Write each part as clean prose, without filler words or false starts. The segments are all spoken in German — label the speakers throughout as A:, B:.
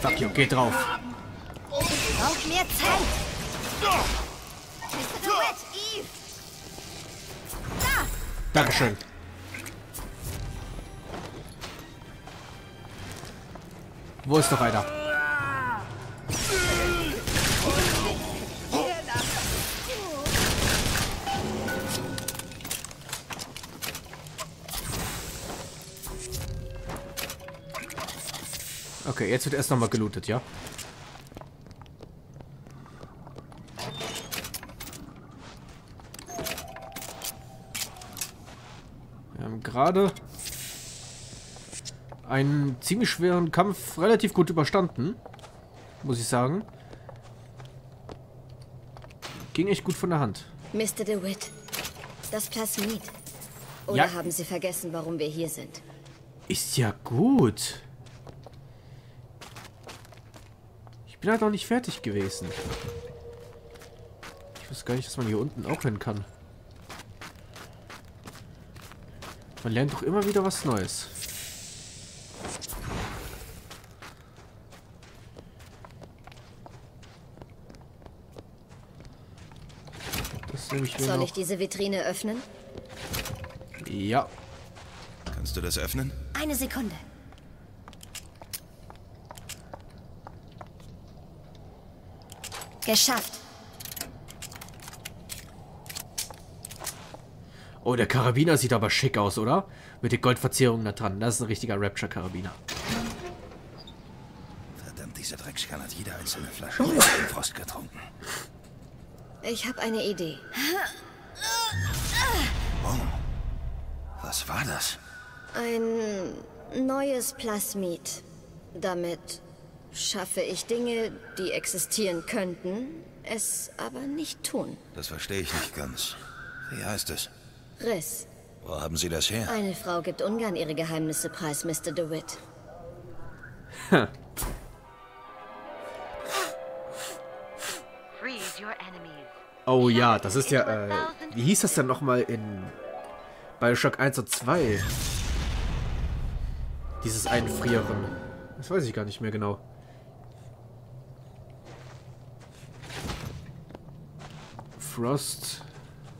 A: Fuck you, geh drauf.
B: Ich brauch mehr Zeit. Mr. DeWitt, Eve. Da!
A: Dankeschön. Wo ist noch einer? Okay, jetzt wird erst nochmal gelootet, ja? Wir haben gerade einen ziemlich schweren Kampf relativ gut überstanden, muss ich sagen. Ging echt gut von der Hand.
B: Mr. DeWitt, das Plasmid. Oder
A: Ja.
B: haben Sie vergessen, warum wir hier sind?
A: Ist ja gut. Ich bin halt noch nicht fertig gewesen. Ich wusste gar nicht, dass man hier unten auch hin kann. Man lernt doch immer wieder was Neues. Das nehme ich mir
B: Soll
A: noch.
B: ich diese Vitrine öffnen?
A: Ja.
C: Kannst du das öffnen?
B: Eine Sekunde. Geschafft.
A: Oh, der Karabiner sieht aber schick aus, oder? Mit den Goldverzierungen da dran. Das ist ein richtiger Rapture-Karabiner.
C: Verdammt, dieser Dreckskerl hat jede einzelne Flasche im Frost getrunken.
B: Ich habe eine Idee.
C: Was war das?
B: Ein neues Plasmid. Damit schaffe ich Dinge, die existieren könnten, es aber nicht tun.
C: Das verstehe ich nicht ganz. Wie heißt es?
B: Riss.
C: Wo haben Sie das her?
B: Eine Frau gibt ungern ihre Geheimnisse preis, Mr. DeWitt.
A: Oh ja, das ist ja, wie hieß das denn nochmal in Bioshock 1 und 2? Dieses Einfrieren. Das weiß ich gar nicht mehr genau. Frost.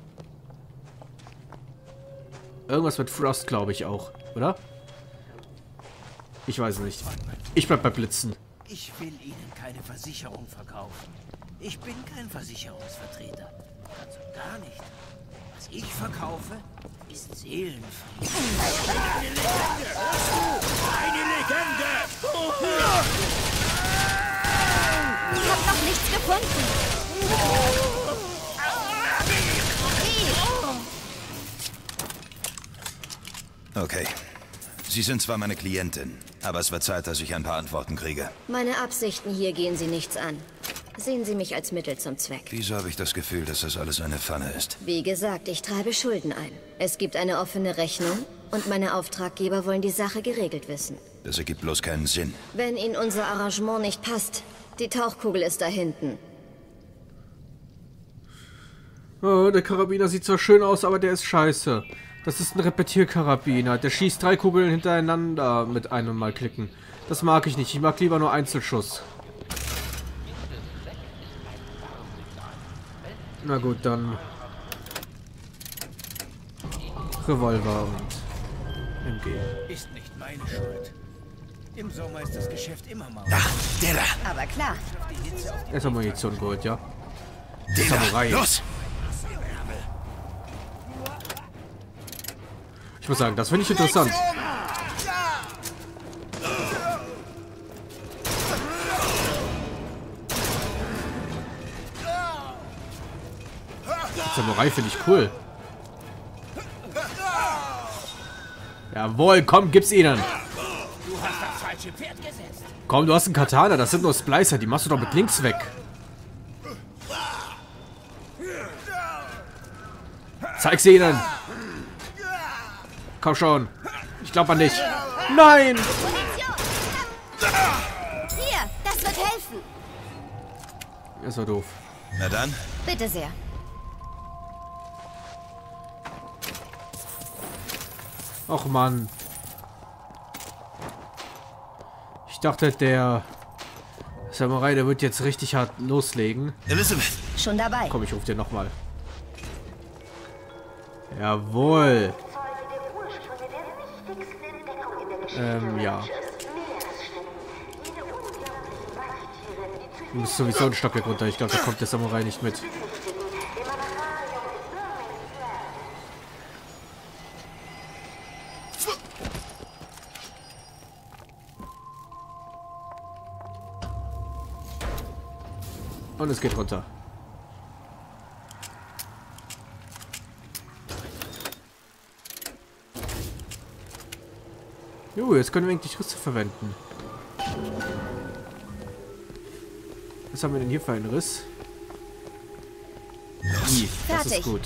A: Irgendwas mit Frost, glaube ich auch, oder? Ich weiß es nicht. Ich bleib bei Blitzen.
D: Ich will Ihnen keine Versicherung verkaufen. Ich bin kein Versicherungsvertreter. Ganz und gar nicht. Was ich verkaufe, ist Seelenfrieden. Eine Legende! Eine Legende!
B: Ich habe noch nichts gefunden.
C: Okay. Sie sind zwar meine Klientin, aber es wird Zeit, dass ich ein paar Antworten kriege.
B: Meine Absichten hier gehen Sie nichts an. Sehen Sie mich als Mittel zum Zweck.
C: Wieso habe ich das Gefühl, dass das alles eine Pfanne ist?
B: Wie gesagt, ich treibe Schulden ein. Es gibt eine offene Rechnung und meine Auftraggeber wollen die Sache geregelt wissen.
C: Das ergibt bloß keinen Sinn.
B: Wenn Ihnen unser Arrangement nicht passt, die Tauchkugel ist da hinten.
A: Oh, der Karabiner sieht zwar schön aus, aber der ist scheiße. Das ist ein Repetierkarabiner. Der schießt 3 Kugeln hintereinander mit einem Mal klicken. Das mag ich nicht. Ich mag lieber nur Einzelschuss. Na gut, dann Revolver und MG.
D: Ist nicht meine Schuld. Im Sommer ist das Geschäft immer mau.
C: Da, der da!
B: Aber klar.
A: Erstmal Munition geholt, ja?
C: Der
A: Samurai.
C: da! Los!
A: Ich muss sagen, das finde ich interessant. Samurai finde ich cool. Jawohl, komm, gib's ihnen.
D: Du hast das falsche Pferd gesetzt.
A: Komm, du hast einen Katana, das sind nur Splicer, die machst du doch mit links weg. Zeig sie ihnen. Komm schon. Ich glaube an dich. Nein!
B: Hier, das wird helfen.
A: Das war doof.
C: Na dann,
B: Bitte sehr.
A: Och Mann. Ich dachte, der Samurai, der wird jetzt richtig hart loslegen.
C: Elizabeth!
B: Schon dabei.
A: Komm, ich ruf dir nochmal. Jawohl. Ja. Du musst sowieso ein Stockwerk runter. Ich glaube, da kommt der Samurai nicht mit. Und es geht runter. Jo, jetzt können wir eigentlich Risse verwenden. Was haben wir denn hier für einen Riss? I, das ist gut.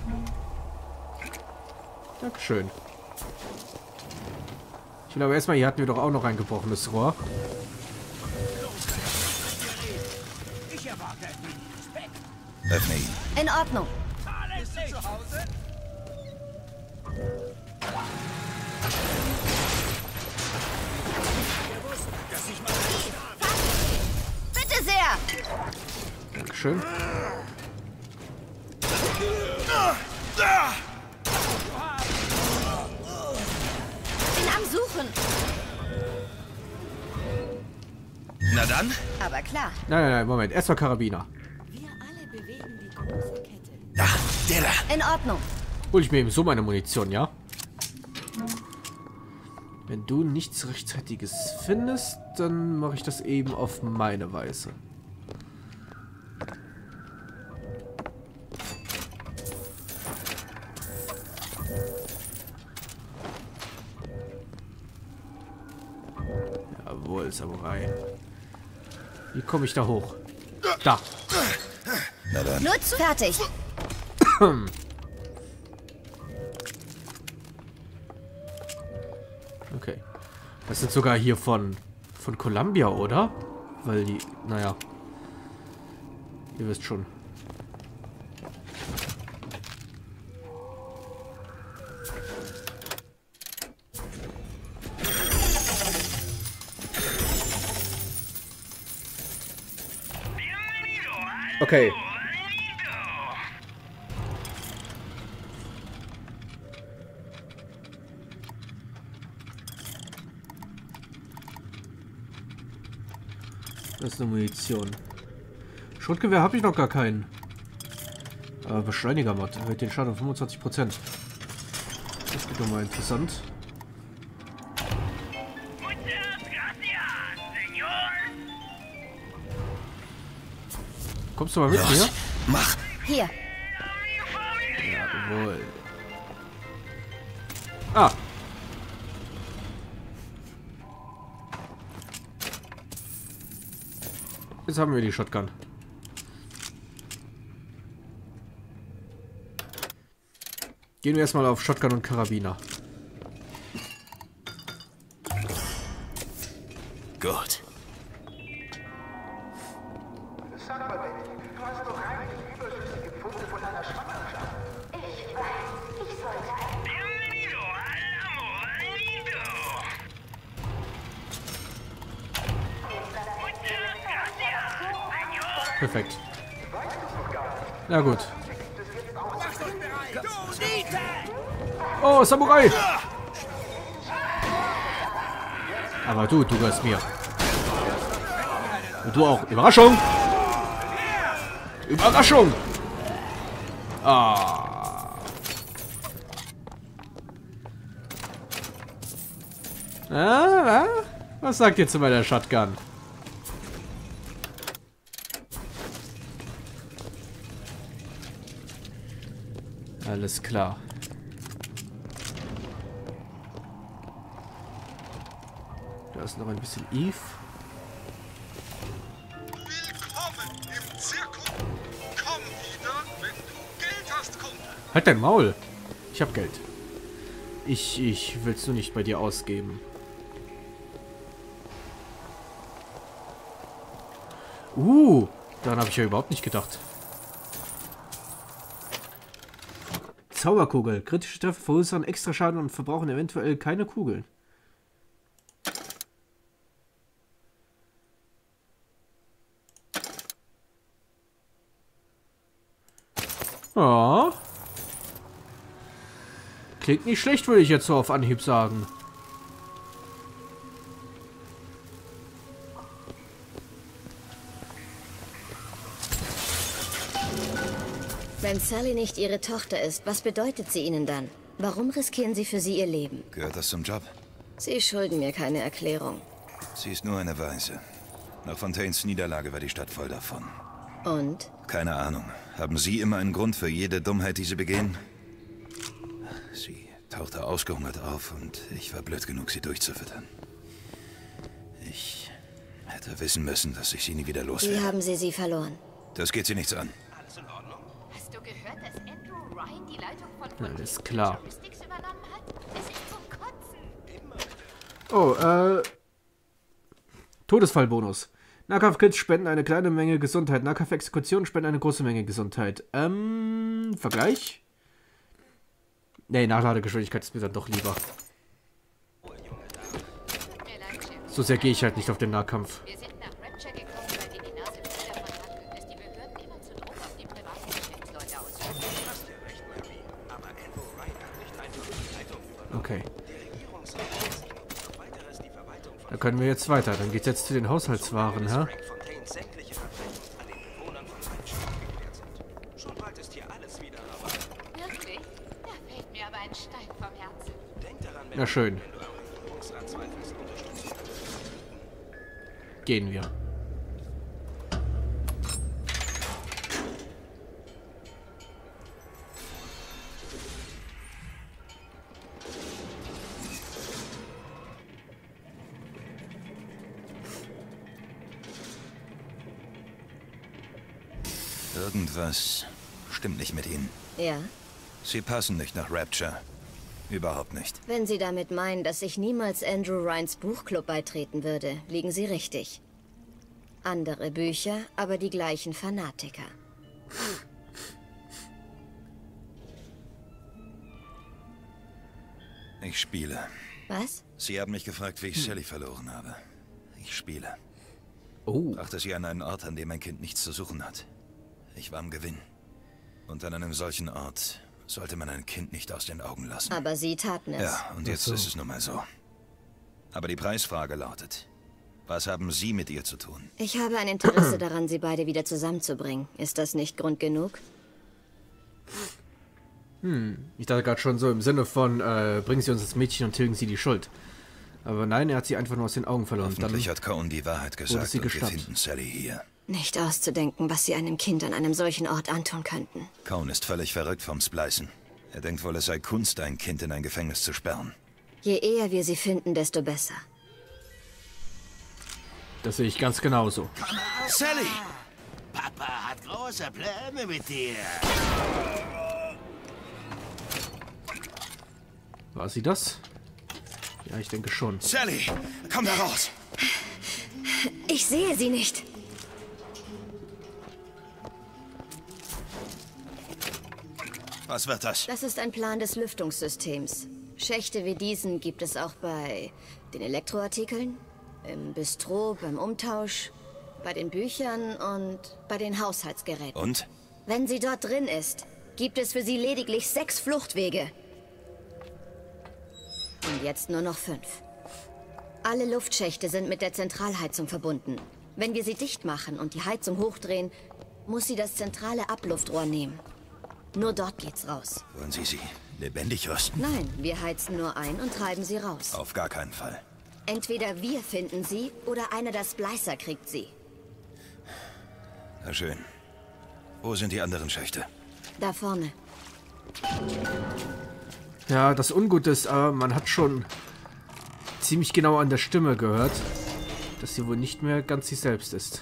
A: Dankeschön. Ich glaube, erstmal hier hatten wir doch auch noch ein gebrochenes Rohr.
C: Öffne ihn.
B: In Ordnung. Bitte sehr.
A: Dankeschön.
B: Bin am Suchen.
C: Na dann?
B: Aber klar.
A: Nein, Moment. Erstmal Karabiner.
B: Wir alle bewegen die große Kette.
C: Da, der da.
B: In Ordnung.
A: Hol ich mir eben so meine Munition, ja? Wenn du nichts Rechtzeitiges findest, dann mache ich das eben auf meine Weise. Jawohl, Samurai. Wie komme ich da hoch? Da.
C: Na dann.
B: Nutz fertig.
A: Okay. Das sind sogar hier von Columbia, oder? Weil die, naja. Ihr wisst schon. Okay. Das ist eine Munition. Schrotgewehr habe ich noch gar keinen. Aber Beschleuniger-Mod erhöht den Schaden um 25%. Das wird doch mal interessant. Kommst du mal mit mir?
C: Mach!
B: Hier.
A: Jawohl. Ah! Jetzt haben wir die Shotgun. Gehen wir erstmal auf Shotgun und Karabiner.
C: Gut.
E: Sag mal, Betty, du hast doch einige überschüssige Pfunde von deiner Schwangerschaft. Ich weiß, ich sollte ein...
F: Bienvenido al amor nido.
A: Perfekt. Na gut. Oh, Samurai! Aber du gehörst mir. Und du auch. Überraschung! Überraschung! Ah. Was sagt ihr zu meiner Shotgun? Alles klar. Da ist noch ein bisschen Eve.
G: Willkommen im Zirkus. Komm wieder, wenn du Geld hast, Kumpel.
A: Halt dein Maul. Ich hab Geld. Ich will's nur nicht bei dir ausgeben. Daran habe ich ja überhaupt nicht gedacht. Zauberkugel. Kritische Treffer verursachen extra Schaden und verbrauchen eventuell keine Kugeln. Ja. Klingt nicht schlecht, würde ich jetzt so auf Anhieb sagen.
B: Wenn Sally nicht Ihre Tochter ist, was bedeutet sie Ihnen dann? Warum riskieren Sie für sie Ihr Leben?
C: Gehört das zum Job?
B: Sie schulden mir keine Erklärung.
C: Sie ist nur eine Waise. Nach Fontaines Niederlage war die Stadt voll davon.
B: Und?
C: Keine Ahnung. Haben Sie immer einen Grund für jede Dummheit, die Sie begehen? Sie tauchte ausgehungert auf und ich war blöd genug, sie durchzufüttern. Ich hätte wissen müssen, dass ich sie nie wieder los
B: Wie
C: werde.
B: haben Sie sie verloren?
C: Das geht Sie nichts an.
H: Hast du gehört, dass Andrew Ryan die Leitung von
A: Alles klar.
H: Logistics übernommen hat? Es ist zum Kotzen.
A: Oh, Todesfallbonus. Nahkampf-Kills spenden eine kleine Menge Gesundheit. Nahkampf-Exekutionen spenden eine große Menge Gesundheit. Vergleich? Nee, Nachladegeschwindigkeit ist mir dann doch lieber. So sehr gehe ich halt nicht auf den Nahkampf.
H: Wir sind nach Rapture gekommen, weil wir die Nase voll davon hatten, dass die Behörden immer zu Druck auf die privaten Geschäftsleute ausüben.
A: Okay. Da können wir jetzt weiter. Dann geht's jetzt zu den Haushaltswaren, hä?
H: Wirklich? Da fällt mir aber ein Stein vom Herzen.
A: Na schön. Gehen wir.
C: Irgendwas stimmt nicht mit Ihnen.
B: Ja?
C: Sie passen nicht nach Rapture. Überhaupt nicht.
B: Wenn Sie damit meinen, dass ich niemals Andrew Ryans Buchclub beitreten würde, liegen Sie richtig. Andere Bücher, aber die gleichen Fanatiker.
C: Ich spiele.
B: Was?
C: Sie haben mich gefragt, wie ich Sally verloren habe. Ich spiele.
A: Oh.
C: Brachte sie an einen Ort, an dem mein Kind nichts zu suchen hat. Ich war am Gewinn. Und an einem solchen Ort sollte man ein Kind nicht aus den Augen lassen.
B: Aber Sie taten es.
C: Ja, und jetzt ist es nun mal so. Aber die Preisfrage lautet, was haben Sie mit ihr zu tun?
B: Ich habe ein Interesse daran, Sie beide wieder zusammenzubringen. Ist das nicht Grund genug?
A: Ich dachte gerade schon so im Sinne von, bringen Sie uns das Mädchen und tilgen Sie die Schuld. Aber nein, er hat sie einfach nur aus den Augen verloren.
C: Hoffentlich hat Cohen die Wahrheit gesagt
A: sie
C: und wir
A: geschnappt.
C: finden Sally hier.
B: Nicht auszudenken, was Sie einem Kind an einem solchen Ort antun könnten.
C: Cohen ist völlig verrückt vom Splicen. Er denkt wohl, es sei Kunst, ein Kind in ein Gefängnis zu sperren.
B: Je eher wir sie finden, desto besser.
A: Das sehe ich ganz genauso.
C: Sally!
D: Papa hat große Pläne mit dir.
A: War sie das? Ja, ich denke schon.
C: Sally! Komm da raus!
B: Ich sehe sie nicht.
C: Was wird das?
B: Das ist ein Plan des Lüftungssystems. Schächte wie diesen gibt es auch bei den Elektroartikeln, im Bistro, beim Umtausch, bei den Büchern und bei den Haushaltsgeräten.
C: Und?
B: Wenn sie dort drin ist, gibt es für sie lediglich 6 Fluchtwege. Und jetzt nur noch 5. Alle Luftschächte sind mit der Zentralheizung verbunden. Wenn wir sie dicht machen und die Heizung hochdrehen, muss sie das zentrale Abluftrohr nehmen. Nur dort geht's raus.
C: Wollen Sie sie lebendig rösten?
B: Nein, wir heizen nur ein und treiben sie raus.
C: Auf gar keinen Fall.
B: Entweder wir finden sie oder einer der Splicer kriegt sie.
C: Na schön. Wo sind die anderen Schächte?
B: Da vorne.
A: Ja, das Ungute ist, aber man hat schon ziemlich genau an der Stimme gehört, dass sie wohl nicht mehr ganz sie selbst ist.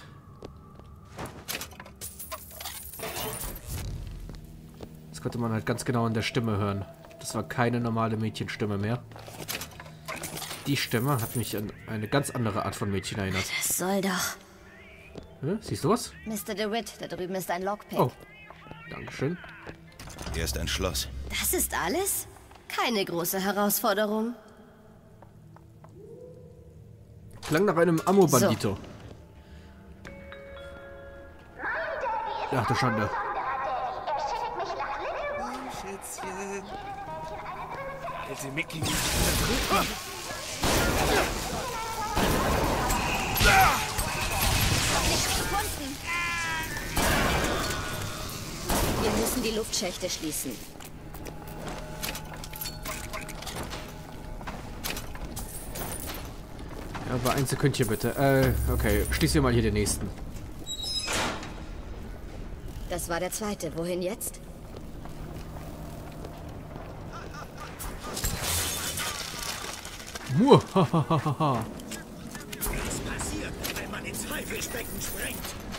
A: Das konnte man halt ganz genau an der Stimme hören. Das war keine normale Mädchenstimme mehr. Die Stimme hat mich an eine ganz andere Art von Mädchen erinnert.
B: Das soll doch.
A: Siehst du was?
B: Mr. DeWitt, da drüben ist ein Lockpick.
A: Oh, dankeschön.
C: Hier ist ein Schloss.
B: Das ist alles? Keine große Herausforderung.
A: Klang nach einem Ammo-Bandito. Ach du Schande.
E: Er schüttet mich
D: Alte Mickey nicht verdrücken.
B: Wir müssen die Luftschächte schließen.
A: Ja, aber ein Sekündchen bitte. Okay. Schließ hier mal hier den nächsten.
B: Das war der zweite. Wohin jetzt?
A: Muahahaha.
D: Was passiert, wenn man ins Haifischbecken springt?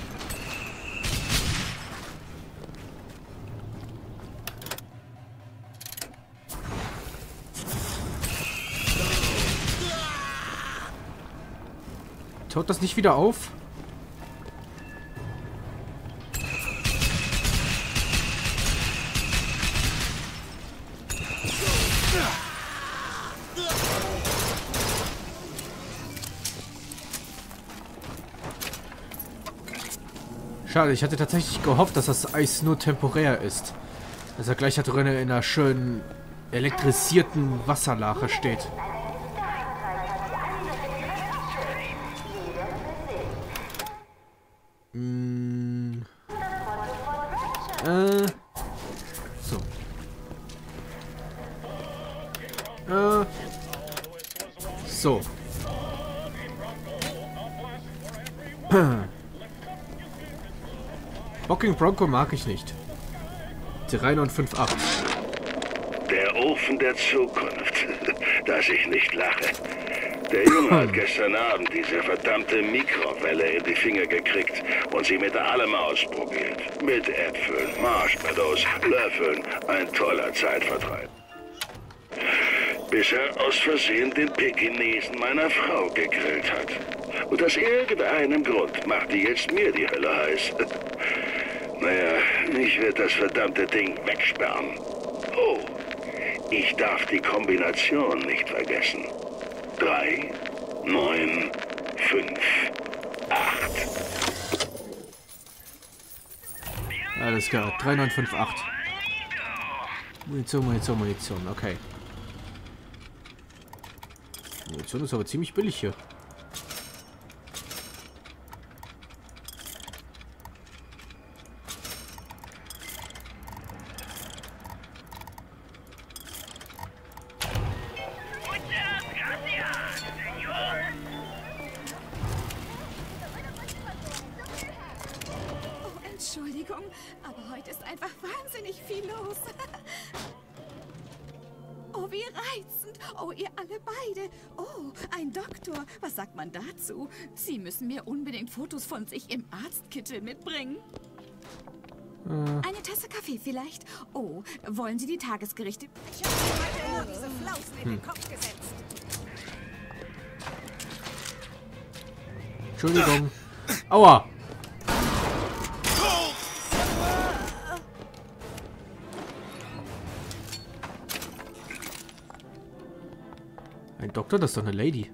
A: Taut das nicht wieder auf? Schade, ich hatte tatsächlich gehofft, dass das Eis nur temporär ist. Dass er gleich da drin in einer schönen elektrisierten Wasserlache steht. So. So. Bocking Bronco mag ich nicht. 3958.
I: Der Ofen der Zukunft. Dass ich nicht lache. Der Junge hat gestern Abend diese verdammte Mikrowelle in die Finger gekriegt und sie mit allem ausprobiert. Mit Äpfeln, Marshmallows, Löffeln. Ein toller Zeitvertreib. Bis er aus Versehen den Pekinesen meiner Frau gegrillt hat. Und aus irgendeinem Grund macht die jetzt mir die Hölle heiß. Naja, ich werde das verdammte Ding wegsperren. Oh, ich darf die Kombination nicht vergessen. 3, 9, 5, 8.
A: Alles klar, 3958. Munition, Munition, Munition, okay. Munition ist aber ziemlich billig hier.
J: Entschuldigung, aber heute ist einfach wahnsinnig viel los. Oh, wie reizend. Oh, ihr alle beide. Oh, ein Doktor. Was sagt man dazu? Sie müssen mir unbedingt Fotos von sich im Arztkittel mitbringen. Eine Tasse Kaffee vielleicht? Oh, wollen Sie die Tagesgerichte? Ich habe mir heute nur diese Flausen in den Kopf gesetzt.
A: Entschuldigung. Aua! Ein Doktor, das ist doch eine Lady.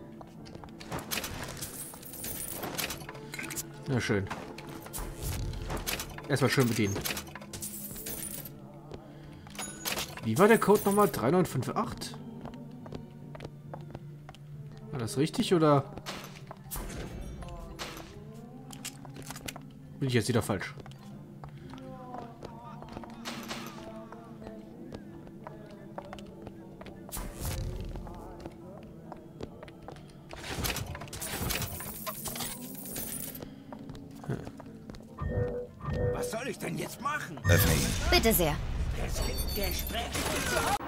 A: Na schön. Erstmal schön bedienen. Wie war der Code nochmal? 3958? War das richtig oder bin ich jetzt wieder falsch?
D: Was soll ich denn jetzt machen?
C: Öffne ihn.
B: Bitte sehr.
D: Es gibt Gespräche.